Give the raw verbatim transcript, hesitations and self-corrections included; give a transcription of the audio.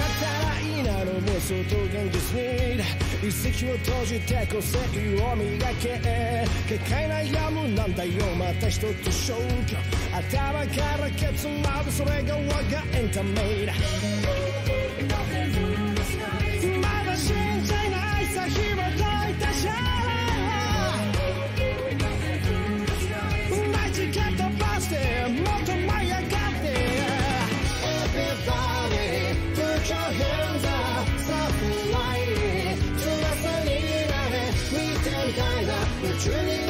たらいいなの妄想と現実に一石を閉じて個性を磨け結界悩むなんだよまた一つ消去頭からケツまでそれが我がエンタメだまだ信じないさ火は解いたじゃないチケットバスでもっと舞い上がって Everybody put your hands up さあフライ翼になれ見てみたいな宇宙に